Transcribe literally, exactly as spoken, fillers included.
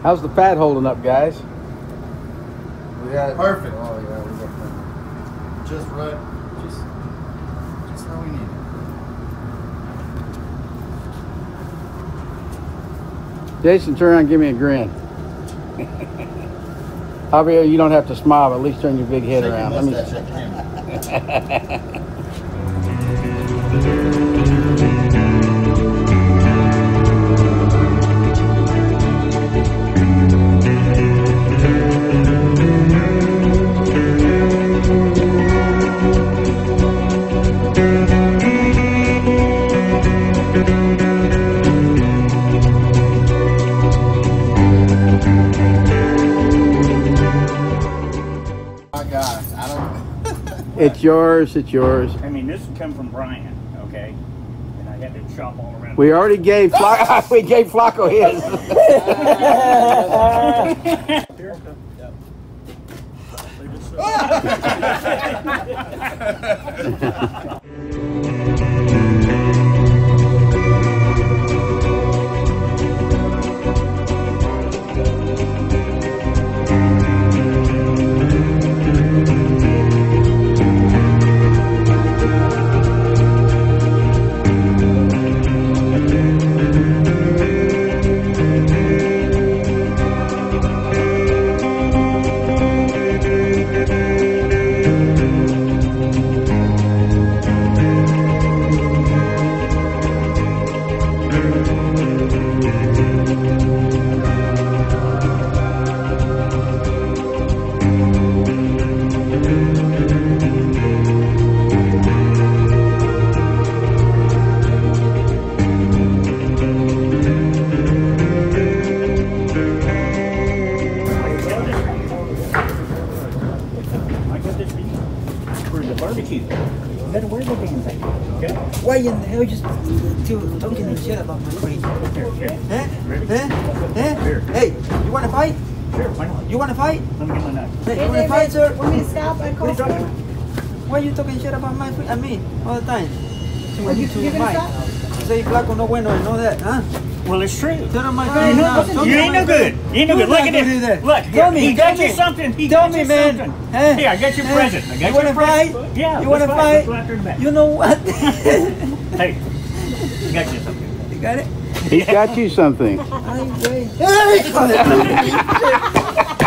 How's the fat holding up, guys? We got it. Perfect. Oh yeah, we got that. Just right. Just, just how we need it. Jason, turn around and give me a grin. Javier, you don't have to smile, but at least turn your big head Shake around. your Let me. mustache, shake your camera. It's yours, it's yours. I mean, this would come from Brian, okay? And I had to chop all around. We already gave Flaco, we gave Flaco his. Why in the hell just to talking and shit about my friend? Huh? Huh? Huh? Hey, you wanna fight? Sure, why not? You wanna fight? Let me get my knife. Hey, you wanna fight, sir? Want me to stop at What are you talking Costco? about? Why you talking shit about my friend? I mean, all the time. To, Are you- to you gonna Mike. stop? You say Flaco no bueno and all that, huh? Well, it's true. Tell him my You friend know, now. listen, Talk You to ain't my no good. friend. You ain't no Who's good. Look not at gonna this. do that? Look, Tell here, me, he tell got me. you something. He Tell got me, you man. something. Huh? Here, I got your Huh? present. I got You your wanna present. fight? Yeah. You let's wanna Let's fight? go after the back. You know what? Hey, I got you something. You got it? He's got you something. Ay, güey.